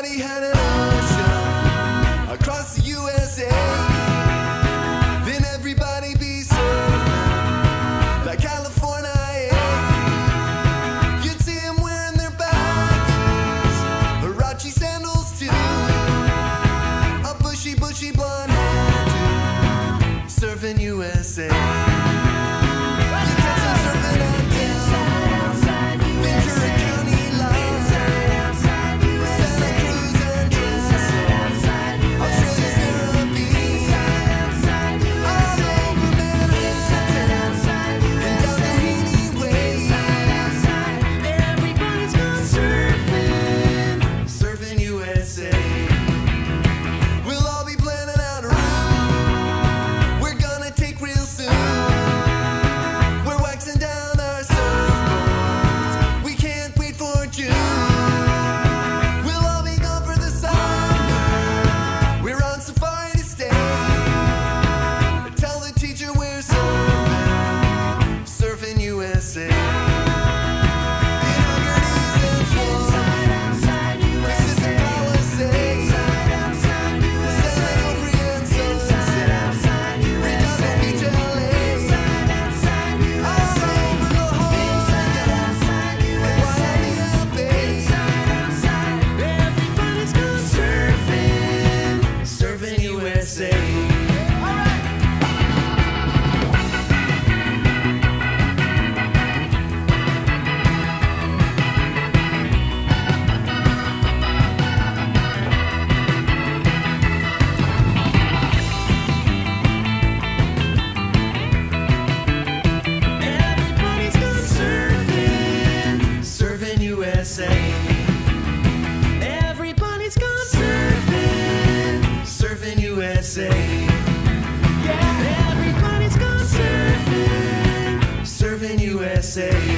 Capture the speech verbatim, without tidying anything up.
everybody had an ocean across the U S A. Then everybody be surfing like California. You'd see them wearing their baggies, Huarache sandals too, a bushy, bushy blonde hairdo, surfing U S A. Everybody's gone surfing, surfing U S A. Yeah, everybody's gone surfing, surfing U S A.